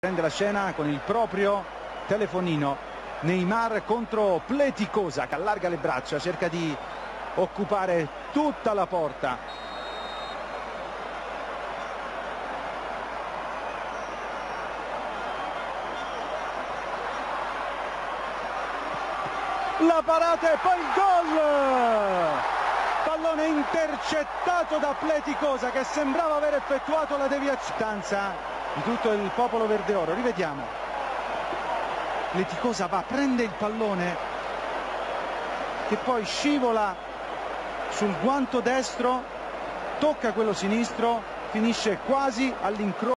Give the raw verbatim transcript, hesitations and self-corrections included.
Prende la scena con il proprio telefonino. Neymar contro Pletikosa che allarga le braccia, cerca di occupare tutta la porta. La parata e poi il gol! Pallone intercettato da Pletikosa che sembrava aver effettuato la deviazione di tutto il popolo verdeoro. Rivediamo. Pletikosa va, prende il pallone che poi scivola sul guanto destro, tocca quello sinistro, finisce quasi all'incrocio.